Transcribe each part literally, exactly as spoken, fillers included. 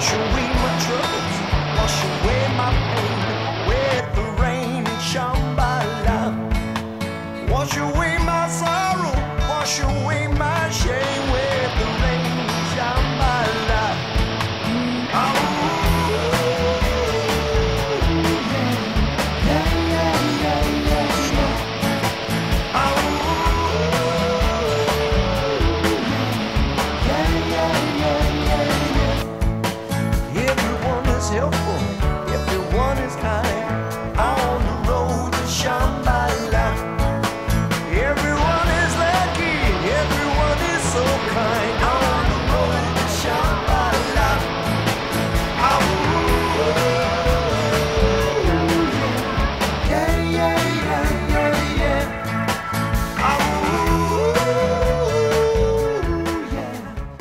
Wash away my troubles, wash away my pain with the rain in Shambhala. Wash away my sorrow, wash away my shame with the rain in Shambhala. Oh, yeah, yeah, yeah, yeah, yeah. Oh, yeah, yeah, yeah, yeah, yeah. Everyone is helpful, everyone is kind on the road to Shambhala. Everyone is lucky, everyone is so kind on the road to Shambhala. Oh, yeah, yeah, yeah, yeah, yeah. Oh, yeah.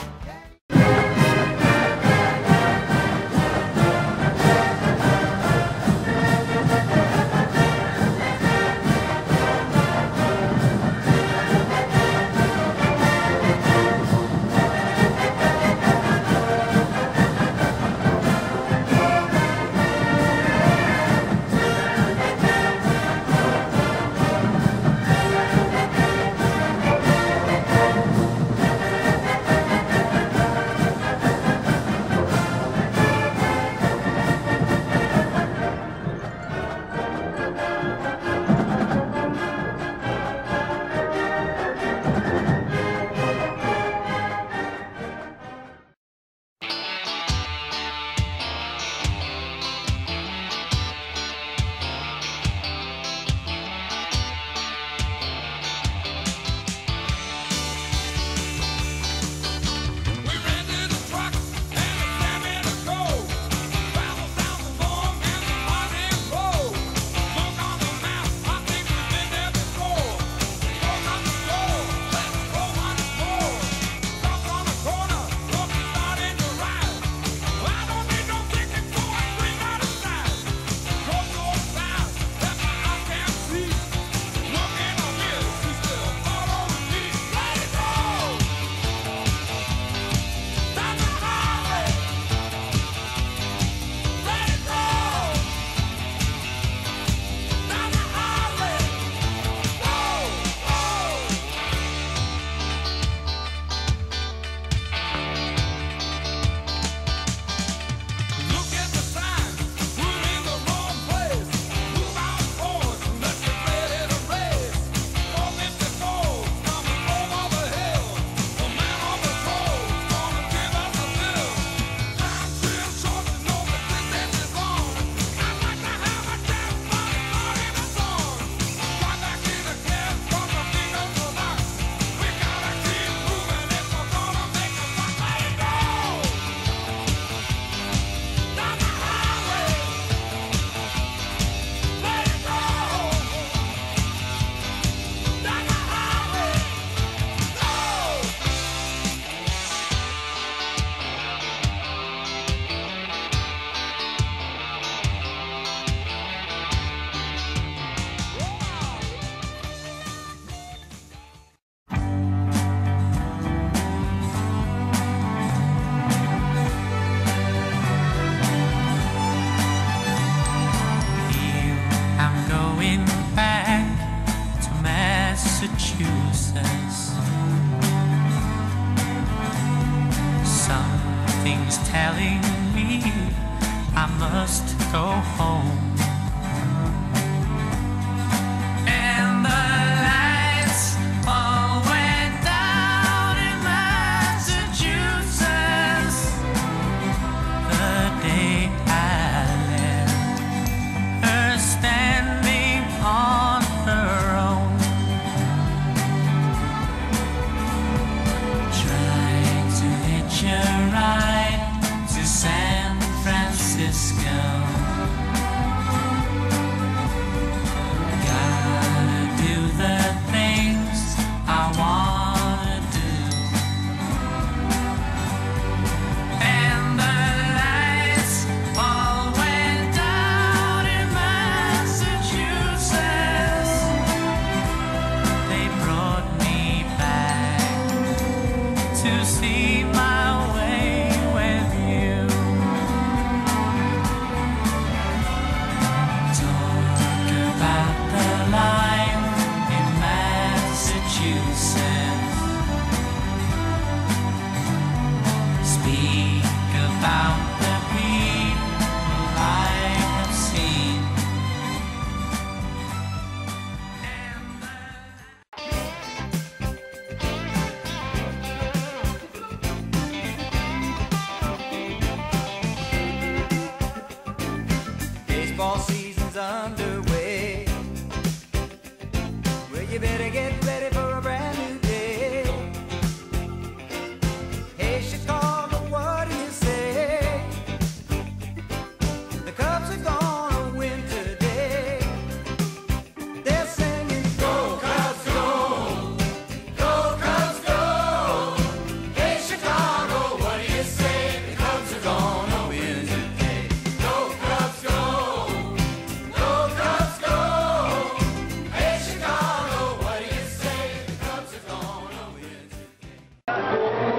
Something's telling me I must go home. And the lights all went down in Massachusetts the day I left her standing on her own, trying to hitch a ride to San Francisco. Baseball season's underway. Well, you better get ready for a brand new day. Hey, Chicago, what do you say? The Cubs are gonna win today. They're singing, go Cubs, go! Go Cubs, go! Hey, Chicago, what do you say? The Cubs are gonna win today. Go Cubs, go! Go Cubs, go! Hey, Chicago, what do you say? The Cubs are gonna win today.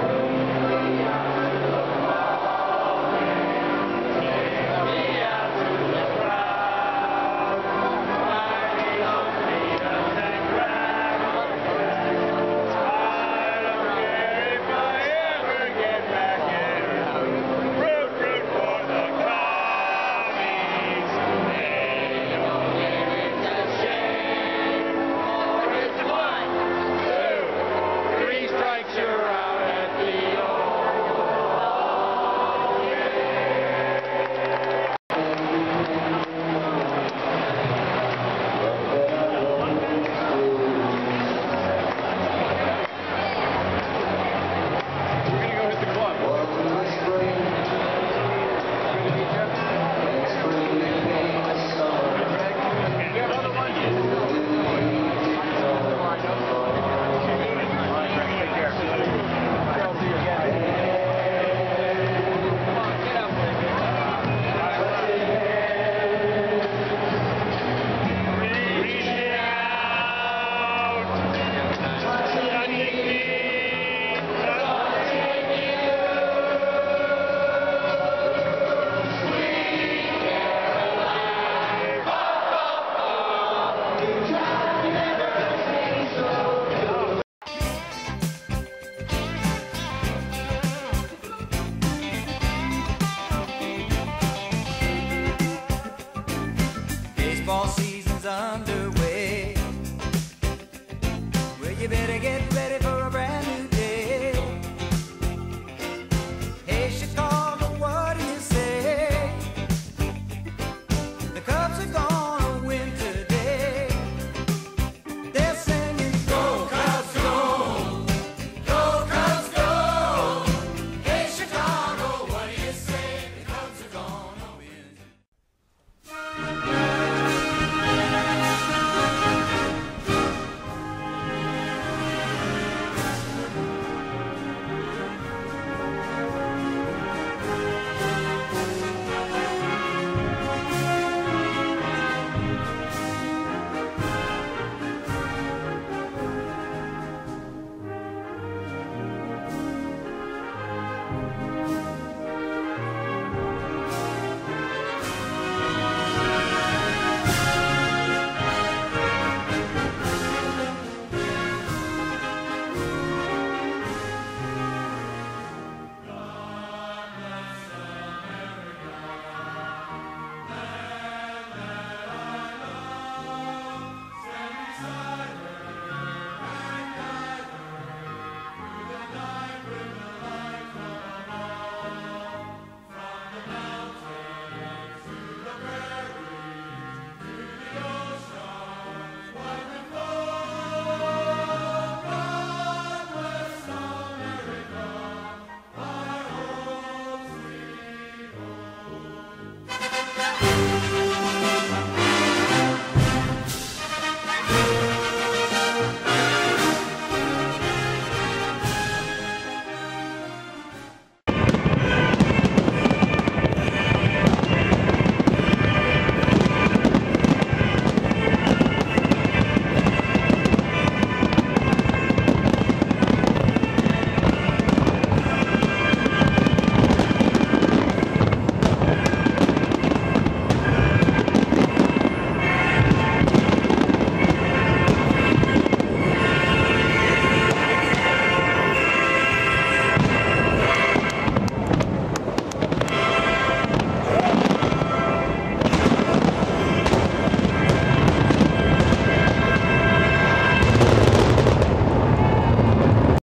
Baseball season's under